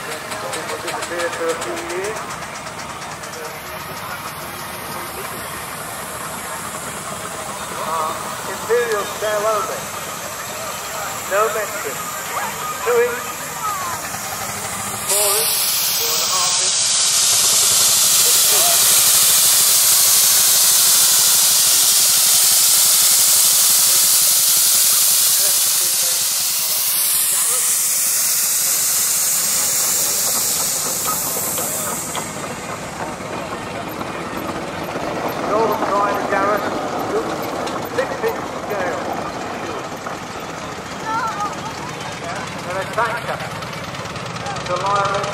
It will disappear for a few years. Imperial scale only. No metric. 2 inch, 4 inch, 4.5 inch, 6 inch. Northern Pride and Gareth, 6 inch scale. And a tanker, the Lionel,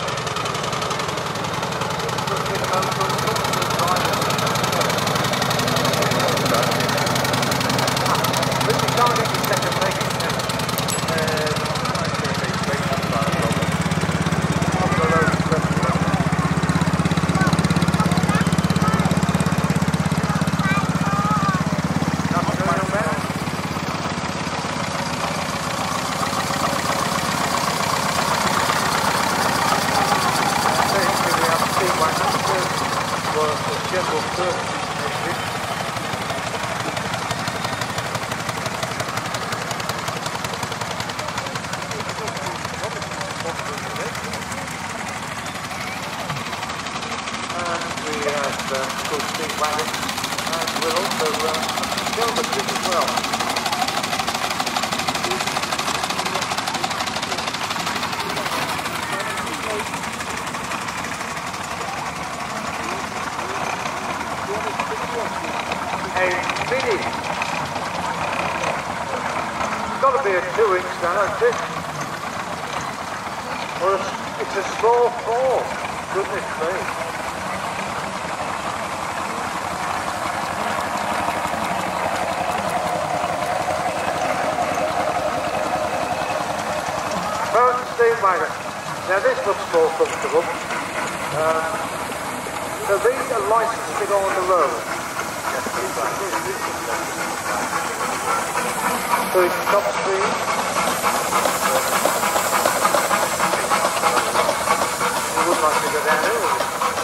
but you can't get your second leg in there. General service engine. And we have full steam wagon, and we'll also show them this as well. A mini. It's got to be a 2 inch now, isn't it? Or it's a small 4. Goodness me. Malton steam wagon. Now this looks more comfortable. So these are licensed to go on the road. So it's top speed. You wouldn't like to go down here, would you?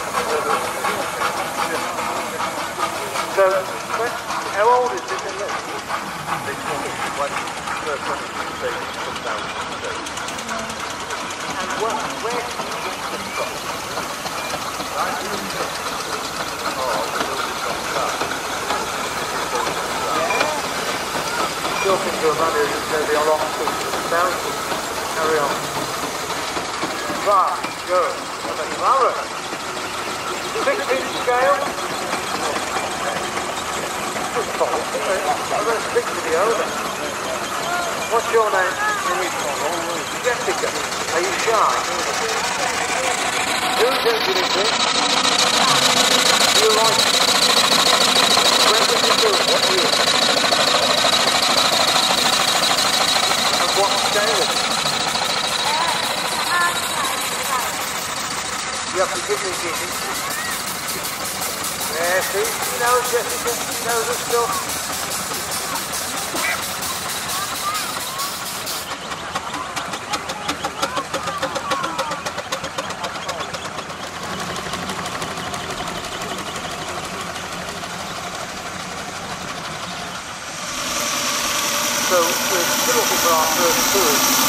So, how old is this in this? This one is when the first one is come down to the stage. And where can you get the stop? Right here. Talking to a man who's going to be on opposite Malton. Carry on. Right, good. And a Claret. 6 inch scale. Good pop, isn't it? I'm going to speak to the owner. What's your name? Jessica. Are you shy? Whose engine is this? Do you like it? When did you do it? What year? What scale? You have to give me digits. Yeah, see? She knows, Jessica. She knows her stuff. So we're still looking for our first tour.